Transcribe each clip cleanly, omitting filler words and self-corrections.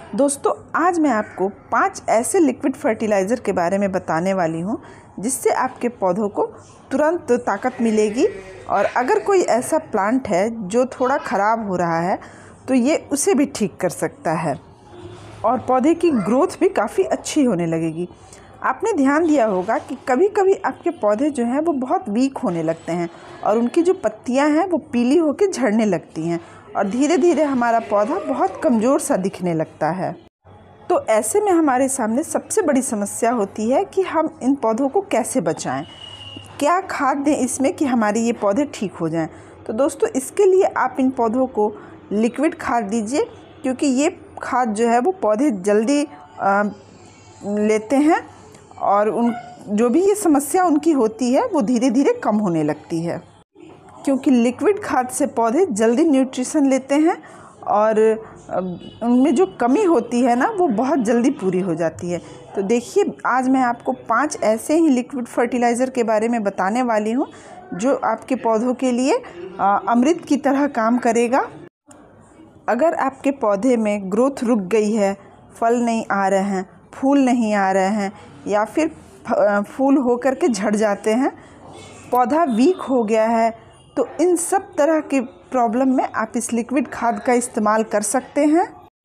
दोस्तों आज मैं आपको 5 ऐसे लिक्विड फर्टिलाइज़र के बारे में बताने वाली हूँ जिससे आपके पौधों को तुरंत ताकत मिलेगी। और अगर कोई ऐसा प्लांट है जो थोड़ा ख़राब हो रहा है तो ये उसे भी ठीक कर सकता है और पौधे की ग्रोथ भी काफ़ी अच्छी होने लगेगी। आपने ध्यान दिया होगा कि कभी कभी आपके पौधे जो हैं वो बहुत वीक होने लगते हैं और उनकी जो पत्तियां हैं वो पीली होकर झड़ने लगती हैं और धीरे धीरे हमारा पौधा बहुत कमज़ोर सा दिखने लगता है। तो ऐसे में हमारे सामने सबसे बड़ी समस्या होती है कि हम इन पौधों को कैसे बचाएं, क्या खाद दें इसमें कि हमारे ये पौधे ठीक हो जाएं। तो दोस्तों इसके लिए आप इन पौधों को लिक्विड खाद दीजिए, क्योंकि ये खाद जो है वो पौधे जल्दी लेते हैं और उन जो भी ये समस्या उनकी होती है वो धीरे धीरे कम होने लगती है, क्योंकि लिक्विड खाद से पौधे जल्दी न्यूट्रिशन लेते हैं और उनमें जो कमी होती है ना वो बहुत जल्दी पूरी हो जाती है। तो देखिए आज मैं आपको 5 ऐसे ही लिक्विड फर्टिलाइज़र के बारे में बताने वाली हूँ जो आपके पौधों के लिए अमृत की तरह काम करेगा। अगर आपके पौधे में ग्रोथ रुक गई है, फल नहीं आ रहे हैं, फूल नहीं आ रहे हैं या फिर फूल हो कर के झड़ जाते हैं, पौधा वीक हो गया है, तो इन सब तरह के प्रॉब्लम में आप इस लिक्विड खाद का इस्तेमाल कर सकते हैं।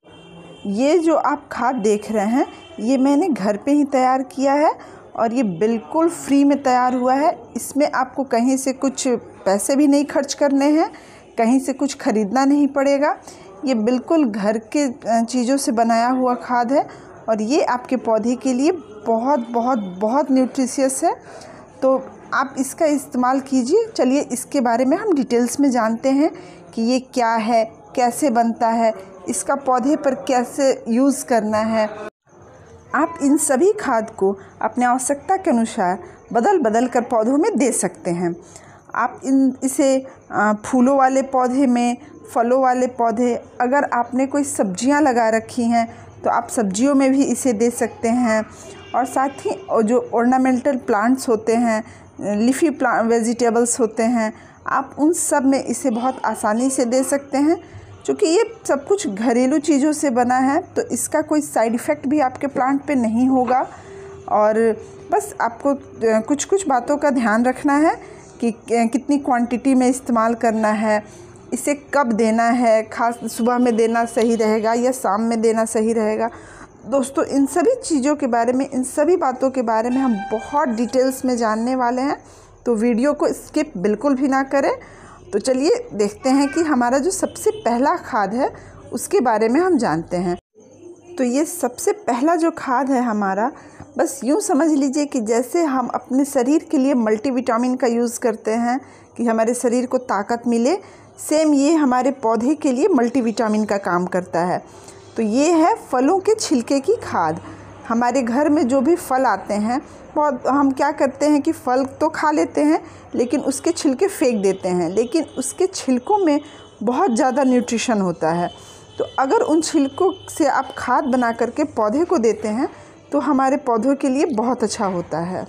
ये जो आप खाद देख रहे हैं ये मैंने घर पे ही तैयार किया है और ये बिल्कुल फ्री में तैयार हुआ है। इसमें आपको कहीं से कुछ पैसे भी नहीं खर्च करने हैं, कहीं से कुछ ख़रीदना नहीं पड़ेगा। ये बिल्कुल घर के चीज़ों से बनाया हुआ खाद है और ये आपके पौधे के लिए बहुत बहुत बहुत न्यूट्रिशियस है। तो आप इसका इस्तेमाल कीजिए। चलिए इसके बारे में हम डिटेल्स में जानते हैं कि ये क्या है, कैसे बनता है, इसका पौधे पर कैसे यूज़ करना है। आप इन सभी खाद को अपने आवश्यकता के अनुसार बदल बदल कर पौधों में दे सकते हैं। आप इसे फूलों वाले पौधे में, फलों वाले पौधे, अगर आपने कोई सब्जियां लगा रखी हैं तो आप सब्जियों में भी इसे दे सकते हैं। और साथ ही जो ऑर्नामेंटल प्लांट्स होते हैं, लीफी प्लांट वेजिटेबल्स होते हैं, आप उन सब में इसे बहुत आसानी से दे सकते हैं। क्योंकि ये सब कुछ घरेलू चीज़ों से बना है तो इसका कोई साइड इफ़ेक्ट भी आपके प्लांट पे नहीं होगा। और बस आपको कुछ कुछ बातों का ध्यान रखना है कि कितनी क्वांटिटी में इस्तेमाल करना है, इसे कब देना है, खास सुबह में देना सही रहेगा या शाम में देना सही रहेगा। दोस्तों इन सभी चीज़ों के बारे में, इन सभी बातों के बारे में हम बहुत डिटेल्स में जानने वाले हैं, तो वीडियो को स्किप बिल्कुल भी ना करें। तो चलिए देखते हैं कि हमारा जो सबसे पहला खाद है उसके बारे में हम जानते हैं। तो ये सबसे पहला जो खाद है हमारा, बस यूँ समझ लीजिए कि जैसे हम अपने शरीर के लिए मल्टीविटामिन का यूज़ करते हैं कि हमारे शरीर को ताकत मिले, सेम ये हमारे पौधे के लिए मल्टीविटामिन का काम करता है। तो ये है फलों के छिलके की खाद। हमारे घर में जो भी फल आते हैं, बहुत हम क्या करते हैं कि फल तो खा लेते हैं लेकिन उसके छिलके फेंक देते हैं, लेकिन उसके छिलकों में बहुत ज़्यादा न्यूट्रिशन होता है। तो अगर उन छिलकों से आप खाद बना करके पौधे को देते हैं तो हमारे पौधों के लिए बहुत अच्छा होता है।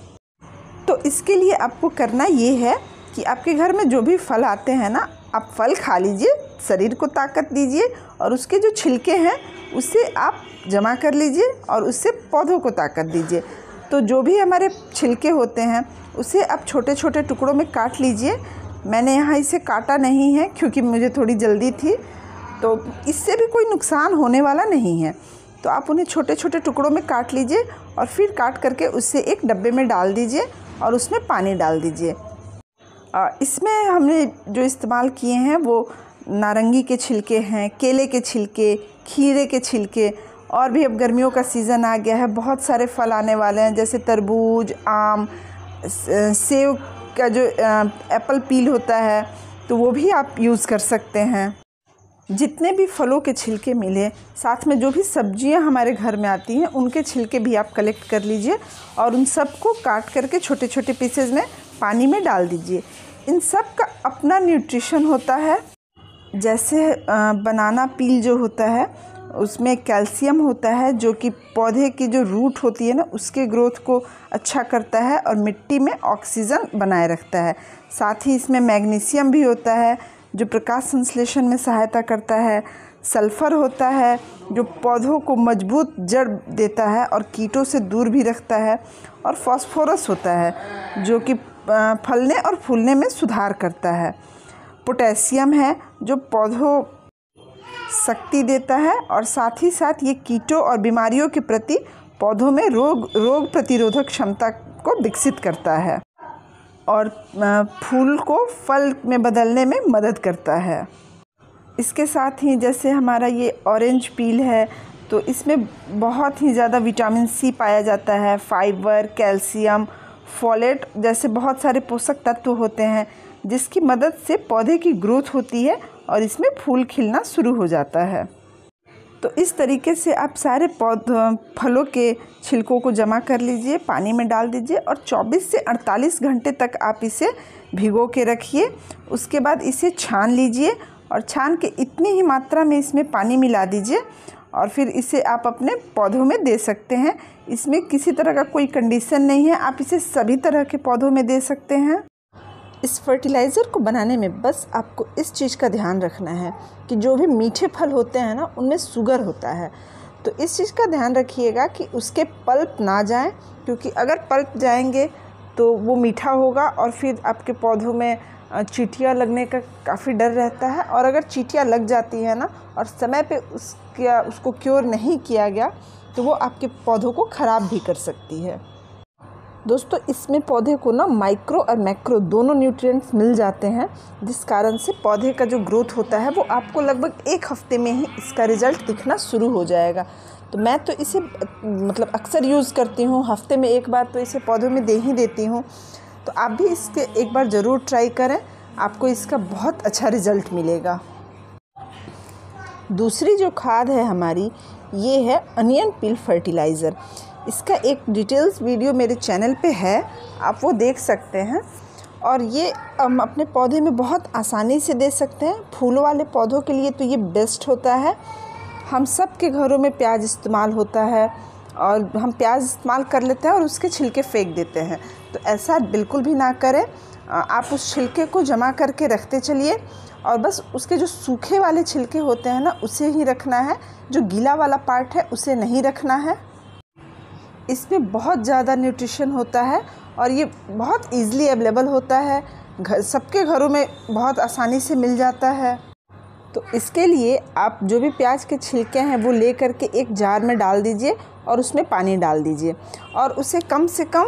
तो इसके लिए आपको करना ये है कि आपके घर में जो भी फल आते हैं ना, आप फल खा लीजिए, शरीर को ताकत दीजिए और उसके जो छिलके हैं उसे आप जमा कर लीजिए और उससे पौधों को ताकत दीजिए। तो जो भी हमारे छिलके होते हैं उसे आप छोटे छोटे टुकड़ों में काट लीजिए। मैंने यहाँ इसे काटा नहीं है क्योंकि मुझे थोड़ी जल्दी थी, तो इससे भी कोई नुकसान होने वाला नहीं है। तो आप उन्हें छोटे छोटे टुकड़ों में काट लीजिए और फिर काट करके उसे एक डब्बे में डाल दीजिए और उसमें पानी डाल दीजिए। इसमें हमने जो इस्तेमाल किए हैं वो नारंगी के छिलके हैं, केले के छिलके, खीरे के छिलके, और भी अब गर्मियों का सीज़न आ गया है, बहुत सारे फल आने वाले हैं जैसे तरबूज, आम, सेब का जो एप्पल पील होता है तो वो भी आप यूज़ कर सकते हैं। जितने भी फलों के छिलके मिले, साथ में जो भी सब्जियां हमारे घर में आती हैं उनके छिलके भी आप कलेक्ट कर लीजिए और उन सब को काट करके छोटे छोटे पीसेज में पानी में डाल दीजिए। इन सब का अपना न्यूट्रिशन होता है। जैसे बनाना पील जो होता है उसमें कैल्शियम होता है जो कि पौधे की जो रूट होती है ना उसके ग्रोथ को अच्छा करता है और मिट्टी में ऑक्सीजन बनाए रखता है। साथ ही इसमें मैग्नीशियम भी होता है जो प्रकाश संश्लेषण में सहायता करता है। सल्फ़र होता है जो पौधों को मजबूत जड़ देता है और कीटों से दूर भी रखता है, और फास्फोरस होता है जो कि फलने और फूलने में सुधार करता है। पोटेशियम है जो पौधों शक्ति देता है और साथ ही साथ ये कीटों और बीमारियों के प्रति पौधों में रोग प्रतिरोधक क्षमता को विकसित करता है और फूल को फल में बदलने में मदद करता है। इसके साथ ही जैसे हमारा ये ऑरेंज पील है तो इसमें बहुत ही ज़्यादा विटामिन सी पाया जाता है, फाइबर, कैल्शियम, फोलेट जैसे बहुत सारे पोषक तत्व होते हैं जिसकी मदद से पौधे की ग्रोथ होती है और इसमें फूल खिलना शुरू हो जाता है। तो इस तरीके से आप सारे फलों के छिलकों को जमा कर लीजिए, पानी में डाल दीजिए और 24 से 48 घंटे तक आप इसे भिगो के रखिए। उसके बाद इसे छान लीजिए और छान के इतनी ही मात्रा में इसमें पानी मिला दीजिए और फिर इसे आप अपने पौधों में दे सकते हैं। इसमें किसी तरह का कोई कंडीशन नहीं है, आप इसे सभी तरह के पौधों में दे सकते हैं। इस फर्टिलाइज़र को बनाने में बस आपको इस चीज़ का ध्यान रखना है कि जो भी मीठे फल होते हैं ना उनमें शुगर होता है, तो इस चीज़ का ध्यान रखिएगा कि उसके पल्प ना जाएं, क्योंकि अगर पल्प जाएंगे तो वो मीठा होगा और फिर आपके पौधों में चींटियाँ लगने का काफ़ी डर रहता है। और अगर चींटियाँ लग जाती हैं ना और समय पे उसको क्योर नहीं किया गया तो वो आपके पौधों को ख़राब भी कर सकती है। दोस्तों इसमें पौधे को ना माइक्रो और मैक्रो दोनों न्यूट्रिएंट्स मिल जाते हैं, जिस कारण से पौधे का जो ग्रोथ होता है वो आपको लगभग 1 हफ्ते में ही इसका रिज़ल्ट दिखना शुरू हो जाएगा। तो मैं तो इसे मतलब अक्सर यूज़ करती हूँ, हफ्ते में 1 बार तो इसे पौधों में दे ही देती हूँ। तो आप भी इसके एक बार ज़रूर ट्राई करें, आपको इसका बहुत अच्छा रिज़ल्ट मिलेगा। दूसरी जो खाद है हमारी ये है अनियन पील फर्टिलाइज़र। इसका एक डिटेल्स वीडियो मेरे चैनल पे है, आप वो देख सकते हैं। और ये हम अपने पौधे में बहुत आसानी से दे सकते हैं। फूलों वाले पौधों के लिए तो ये बेस्ट होता है। हम सब के घरों में प्याज इस्तेमाल होता है और हम प्याज इस्तेमाल कर लेते हैं और उसके छिलके फेंक देते हैं, तो ऐसा बिल्कुल भी ना करें। आप उस छिलके को जमा करके रखते चलिए और बस उसके जो सूखे वाले छिलके होते हैं ना उसे ही रखना है, जो गीला वाला पार्ट है उसे नहीं रखना है। इसमें बहुत ज़्यादा न्यूट्रिशन होता है और ये बहुत ईज़िली अवेलेबल होता है, सबके घरों में बहुत आसानी से मिल जाता है। तो इसके लिए आप जो भी प्याज के छिलके हैं वो ले करके एक जार में डाल दीजिए और उसमें पानी डाल दीजिए और उसे कम से कम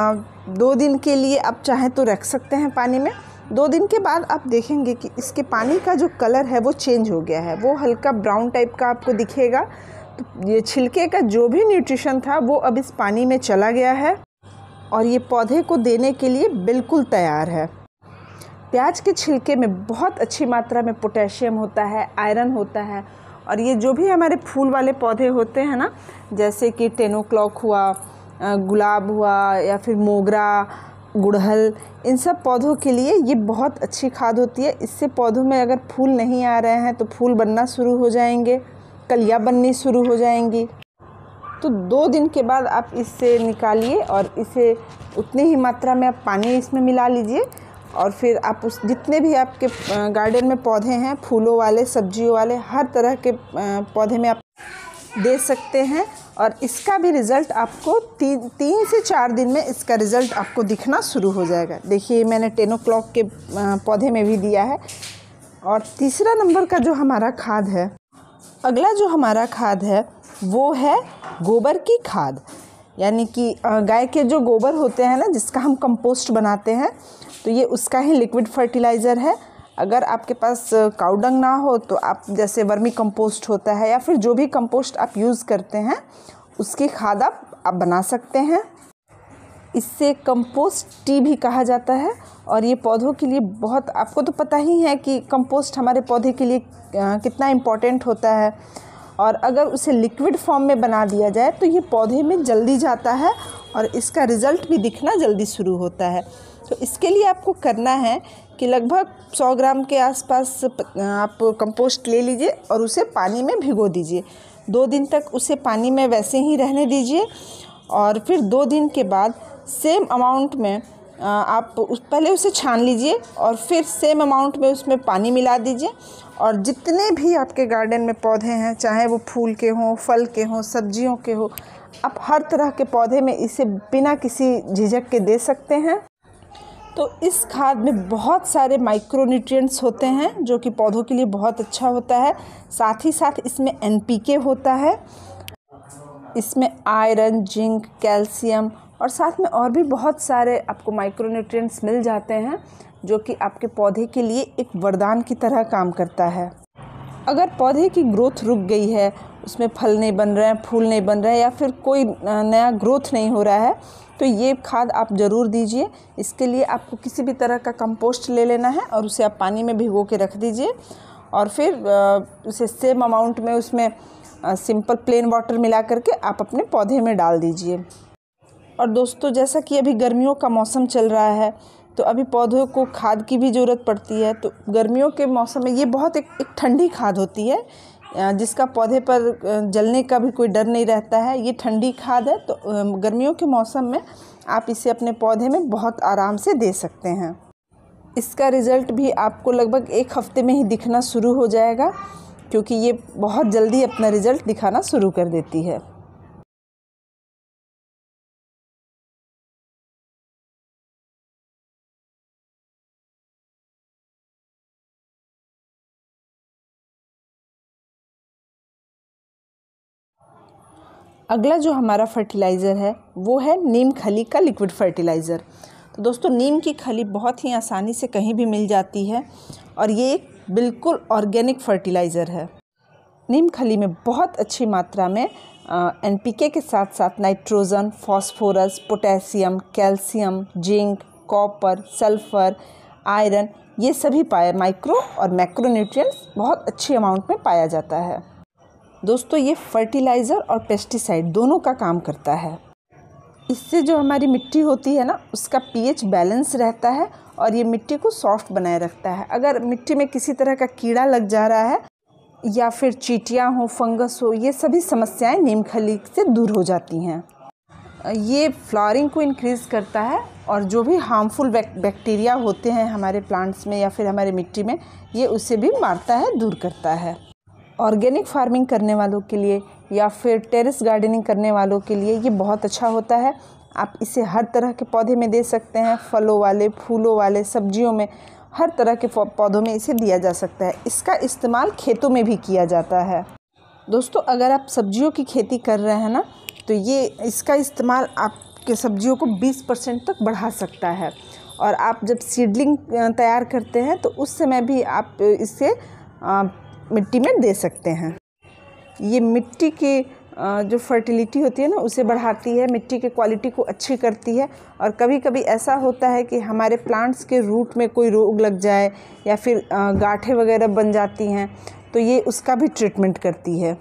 2 दिन के लिए आप चाहें तो रख सकते हैं पानी में। 2 दिन के बाद आप देखेंगे कि इसके पानी का जो कलर है वो चेंज हो गया है, वो हल्का ब्राउन टाइप का आपको दिखेगा। तो ये छिलके का जो भी न्यूट्रिशन था वो अब इस पानी में चला गया है और ये पौधे को देने के लिए बिल्कुल तैयार है। प्याज के छिलके में बहुत अच्छी मात्रा में पोटेशियम होता है, आयरन होता है और ये जो भी हमारे फूल वाले पौधे होते हैं ना, जैसे कि टेनोक्लॉक हुआ, गुलाब हुआ या फिर मोगरा, गुड़हल, इन सब पौधों के लिए ये बहुत अच्छी खाद होती है। इससे पौधों में अगर फूल नहीं आ रहे हैं तो फूल बनना शुरू हो जाएंगे, कलियाँ बननी शुरू हो जाएंगी। तो 2 दिन के बाद आप इससे निकालिए और इसे उतनी ही मात्रा में आप पानी इसमें मिला लीजिए और फिर आप उस जितने भी आपके गार्डन में पौधे हैं, फूलों वाले, सब्जियों वाले, हर तरह के पौधे में आप दे सकते हैं और इसका भी रिज़ल्ट आपको 3 से 4 दिन में इसका रिज़ल्ट आपको दिखना शुरू हो जाएगा। देखिए मैंने टेनोक्लॉक के पौधे में भी दिया है। और तीसरा नंबर का जो हमारा खाद है, अगला जो हमारा खाद है वो है गोबर की खाद, यानी कि गाय के जो गोबर होते हैं ना जिसका हम कंपोस्ट बनाते हैं, तो ये उसका ही लिक्विड फर्टिलाइज़र है। अगर आपके पास काउडंग ना हो तो आप जैसे वर्मी कंपोस्ट होता है या फिर जो भी कंपोस्ट आप यूज़ करते हैं उसकी खाद आप बना सकते हैं। इससे कंपोस्ट टी भी कहा जाता है और ये पौधों के लिए बहुत, आपको तो पता ही है कि कंपोस्ट हमारे पौधे के लिए कितना इम्पोर्टेंट होता है और अगर उसे लिक्विड फॉर्म में बना दिया जाए तो ये पौधे में जल्दी जाता है और इसका रिज़ल्ट भी दिखना जल्दी शुरू होता है। तो इसके लिए आपको करना है कि लगभग 100 ग्राम के आसपास आप कंपोस्ट ले लीजिए और उसे पानी में भिगो दीजिए। 2 दिन तक उसे पानी में वैसे ही रहने दीजिए और फिर 2 दिन के बाद सेम अमाउंट में आप पहले उसे छान लीजिए और फिर सेम अमाउंट में उसमें पानी मिला दीजिए। और जितने भी आपके गार्डन में पौधे हैं, चाहे वो फूल के हों, फल के हों, सब्जियों के हों, आप हर तरह के पौधे में इसे बिना किसी झिझक के दे सकते हैं। तो इस खाद में बहुत सारे माइक्रो न्यूट्रिएंट्स होते हैं जो कि पौधों के लिए बहुत अच्छा होता है। साथ ही साथ इसमें NPK होता है, इसमें आयरन, जिंक, कैल्शियम और साथ में और भी बहुत सारे आपको माइक्रो न्यूट्रिएंट्स मिल जाते हैं जो कि आपके पौधे के लिए एक वरदान की तरह काम करता है। अगर पौधे की ग्रोथ रुक गई है, उसमें फल नहीं बन रहे हैं, फूल नहीं बन रहे हैं या फिर कोई नया ग्रोथ नहीं हो रहा है, तो ये खाद आप ज़रूर दीजिए। इसके लिए आपको किसी भी तरह का कंपोस्ट ले लेना है और उसे आप पानी में भिगो के रख दीजिए और फिर उसे सेम अमाउंट में उसमें सिंपल प्लेन वाटर मिला करके आप अपने पौधे में डाल दीजिए। और दोस्तों, जैसा कि अभी गर्मियों का मौसम चल रहा है तो अभी पौधों को खाद की भी ज़रूरत पड़ती है। तो गर्मियों के मौसम में ये बहुत एक ठंडी खाद होती है जिसका पौधे पर जलने का भी कोई डर नहीं रहता है। ये ठंडी खाद है, तो गर्मियों के मौसम में आप इसे अपने पौधे में बहुत आराम से दे सकते हैं। इसका रिज़ल्ट भी आपको लगभग 1 हफ्ते में ही दिखना शुरू हो जाएगा, क्योंकि ये बहुत जल्दी अपना रिज़ल्ट दिखाना शुरू कर देती है। अगला जो हमारा फर्टिलाइज़र है वो है नीम खली का लिक्विड फर्टिलाइज़र। तो दोस्तों, नीम की खली बहुत ही आसानी से कहीं भी मिल जाती है और ये एक बिल्कुल ऑर्गेनिक फर्टिलाइज़र है। नीम खली में बहुत अच्छी मात्रा में NPK के साथ साथ nitrogen, phosphorus, potassium, calcium, zinc, copper, sulphur, iron, ये सभी माइक्रो और मैक्रो न्यूट्रिएंट्स बहुत अच्छी अमाउंट में पाया जाता है। दोस्तों, ये फर्टिलाइज़र और पेस्टिसाइड दोनों का काम करता है। इससे जो हमारी मिट्टी होती है ना, उसका pH बैलेंस रहता है और ये मिट्टी को सॉफ्ट बनाए रखता है। अगर मिट्टी में किसी तरह का कीड़ा लग जा रहा है या फिर चींटियाँ हो, फंगस हो, ये सभी समस्याएं नीम खली से दूर हो जाती हैं। ये फ्लावरिंग को इंक्रीज़ करता है और जो भी हार्मफुल बैक्टीरिया होते हैं हमारे प्लांट्स में या फिर हमारे मिट्टी में, ये उसे भी मारता है, दूर करता है। ऑर्गेनिक फार्मिंग करने वालों के लिए या फिर टेरेस गार्डनिंग करने वालों के लिए ये बहुत अच्छा होता है। आप इसे हर तरह के पौधे में दे सकते हैं, फलों वाले, फूलों वाले, सब्जियों में, हर तरह के पौधों में इसे दिया जा सकता है। इसका इस्तेमाल खेतों में भी किया जाता है। दोस्तों, अगर आप सब्जियों की खेती कर रहे हैं ना, तो ये इसका इस्तेमाल आपके सब्जियों को 20% तक बढ़ा सकता है। और आप जब सीडलिंग तैयार करते हैं तो उस समय भी आप इसे मिट्टी में दे सकते हैं। ये मिट्टी की जो फर्टिलिटी होती है ना, उसे बढ़ाती है, मिट्टी की क्वालिटी को अच्छी करती है। और कभी कभी ऐसा होता है कि हमारे प्लांट्स के रूट में कोई रोग लग जाए या फिर गांठें वगैरह बन जाती हैं, तो ये उसका भी ट्रीटमेंट करती है।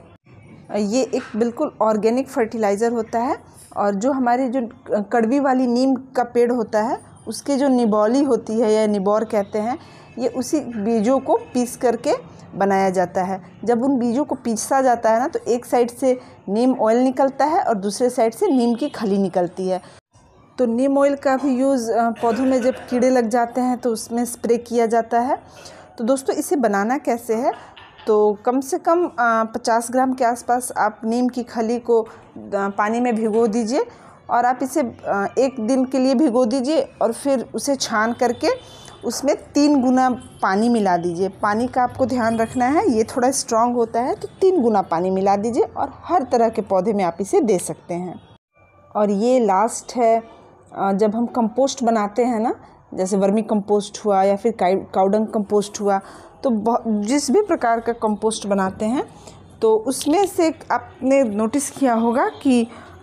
ये एक बिल्कुल ऑर्गेनिक फर्टिलाइज़र होता है। और जो हमारी जो कड़वी वाली नीम का पेड़ होता है, उसके जो निबौली होती है या निबौर कहते हैं, ये उसी बीजों को पीस करके बनाया जाता है। जब उन बीजों को पीसा जाता है ना, तो एक साइड से नीम ऑयल निकलता है और दूसरे साइड से नीम की खली निकलती है। तो नीम ऑयल का भी यूज़ पौधों में जब कीड़े लग जाते हैं तो उसमें स्प्रे किया जाता है। तो दोस्तों, इसे बनाना कैसे है, तो कम से कम 50 ग्राम के आसपास आप नीम की खली को पानी में भिगो दीजिए और आप इसे 1 दिन के लिए भिगो दीजिए और फिर उसे छान करके उसमें 3 गुना पानी मिला दीजिए। पानी का आपको ध्यान रखना है, ये थोड़ा स्ट्रॉन्ग होता है, तो 3 गुना पानी मिला दीजिए और हर तरह के पौधे में आप इसे दे सकते हैं। और ये लास्ट है, जब हम कंपोस्ट बनाते हैं ना, जैसे वर्मी कंपोस्ट हुआ या फिर काउडंग कंपोस्ट हुआ, तो जिस भी प्रकार का कंपोस्ट बनाते हैं तो उसमें से आपने नोटिस किया होगा कि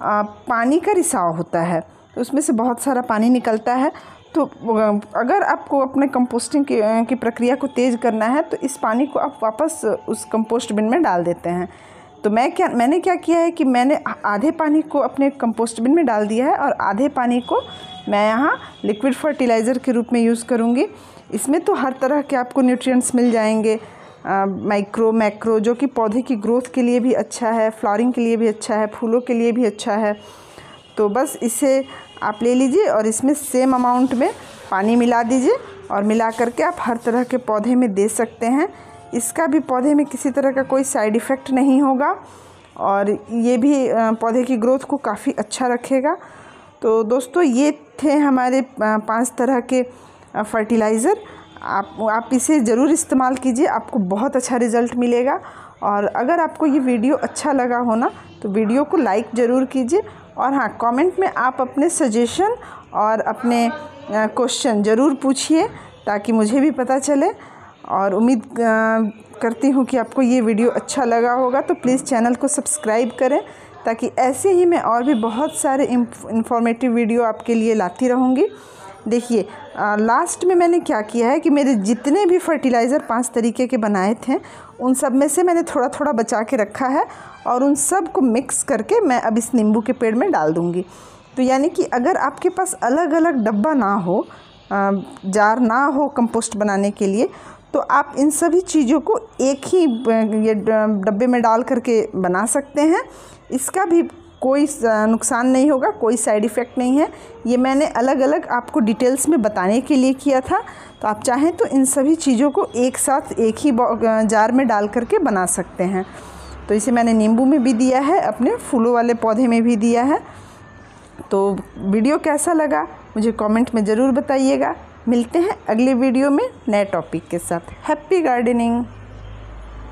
पानी का रिसाव होता है, तो उसमें से बहुत सारा पानी निकलता है। तो अगर आपको अपने कंपोस्टिंग की प्रक्रिया को तेज़ करना है तो इस पानी को आप वापस उस कंपोस्ट बिन में डाल देते हैं। तो मैंने क्या किया है कि मैंने आधे पानी को अपने कंपोस्ट बिन में डाल दिया है और आधे पानी को मैं यहाँ लिक्विड फर्टिलाइज़र के रूप में यूज़ करूँगी। इसमें तो हर तरह के आपको न्यूट्रिएंट्स मिल जाएंगे, माइक्रो, मैक्रो, जो कि पौधे की ग्रोथ के लिए भी अच्छा है, फ्लावरिंग के लिए भी अच्छा है, फूलों के लिए भी अच्छा है। तो बस इसे आप ले लीजिए और इसमें सेम अमाउंट में पानी मिला दीजिए और मिला करके आप हर तरह के पौधे में दे सकते हैं। इसका भी पौधे में किसी तरह का कोई साइड इफ़ेक्ट नहीं होगा और ये भी पौधे की ग्रोथ को काफ़ी अच्छा रखेगा। तो दोस्तों ये थे हमारे 5 तरह के फर्टिलाइज़र। आप इसे ज़रूर इस्तेमाल कीजिए, आपको बहुत अच्छा रिज़ल्ट मिलेगा। और अगर आपको ये वीडियो अच्छा लगा हो ना तो वीडियो को लाइक ज़रूर कीजिए और हाँ, कमेंट में आप अपने सजेशन और अपने क्वेश्चन ज़रूर पूछिए ताकि मुझे भी पता चले। और उम्मीद करती हूँ कि आपको ये वीडियो अच्छा लगा होगा, तो प्लीज़ चैनल को सब्सक्राइब करें ताकि ऐसे ही मैं और भी बहुत सारे इंफॉर्मेटिव वीडियो आपके लिए लाती रहूँगी। देखिए लास्ट में मैंने क्या किया है कि मेरे जितने भी फर्टिलाइज़र 5 तरीके के बनाए थे उन सब में से मैंने थोड़ा थोड़ा बचा के रखा है और उन सब को मिक्स करके मैं अब इस नींबू के पेड़ में डाल दूँगी। तो यानी कि अगर आपके पास अलग अलग डब्बा ना हो, जार ना हो कंपोस्ट बनाने के लिए, तो आप इन सभी चीज़ों को एक ही ये डब्बे में डाल करके बना सकते हैं। इसका भी कोई नुकसान नहीं होगा, कोई साइड इफ़ेक्ट नहीं है। ये मैंने अलग अलग आपको डिटेल्स में बताने के लिए किया था। तो आप चाहें तो इन सभी चीज़ों को एक साथ एक ही जार में डाल करके बना सकते हैं। तो इसे मैंने नींबू में भी दिया है, अपने फूलों वाले पौधे में भी दिया है। तो वीडियो कैसा लगा मुझे कमेंट में ज़रूर बताइएगा। मिलते हैं अगले वीडियो में नए टॉपिक के साथ। Happy gardening.